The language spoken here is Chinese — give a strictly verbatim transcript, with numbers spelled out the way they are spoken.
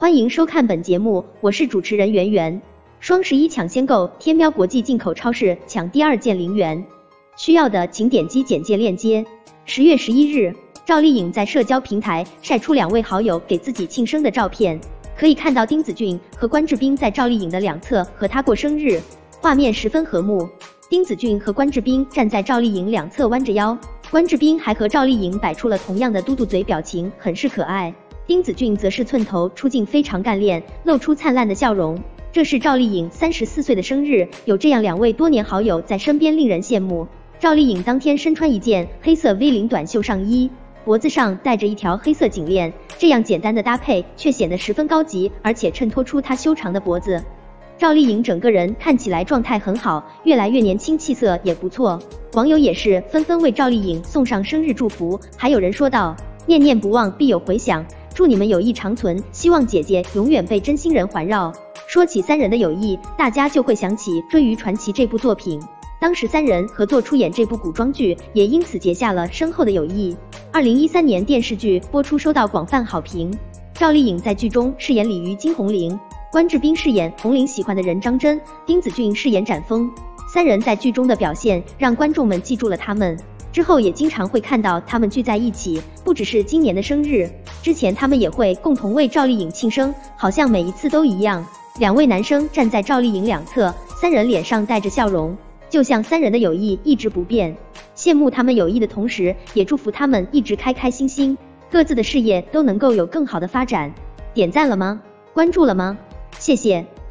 欢迎收看本节目，我是主持人圆圆。双十一抢先购，天猫国际进口超市抢第二件零元，需要的请点击简介链接。十月十一日，赵丽颖在社交平台晒出两位好友给自己庆生的照片，可以看到丁子俊和关智斌在赵丽颖的两侧和她过生日，画面十分和睦。丁子俊和关智斌站在赵丽颖两侧弯着腰，关智斌还和赵丽颖摆出了同样的嘟嘟嘴表情，很是可爱。丁子俊则是寸头出镜非常干练，露出灿烂的笑容。这是赵丽颖三十四岁的生日，有这样两位多年好友在身边，令人羡慕。赵丽颖当天身穿一件黑色 V 领短袖上衣，脖子上戴着一条黑色颈链，这样简单的搭配却显得十分高级，而且衬托出她修长的脖子。赵丽颖整个人看起来状态很好，越来越年轻，气色也不错。网友也是纷纷为赵丽颖送上生日祝福，还有人说道：念念不忘必有回响，祝你们友谊长存，希望姐姐永远被真心人环绕。说起三人的友谊，大家就会想起《追鱼传奇》这部作品，当时三人合作出演这部古装剧，也因此结下了深厚的友谊。二零一三年电视剧播出，收到广泛好评。赵丽颖在剧中饰演鲤鱼金红玲，关智斌饰演红玲喜欢的人张真，丁子俊饰演展峰。三人在剧中的表现让观众们记住了他们，之后也经常会看到他们聚在一起，不只是今年的生日，之前他们也会共同为赵丽颖庆生，好像每一次都一样。两位男生站在赵丽颖两侧，三人脸上带着笑容，就像三人的友谊一直不变。羡慕他们友谊的同时，也祝福他们一直开开心心，各自的事业都能够有更好的发展。点赞了吗？关注了吗？谢谢。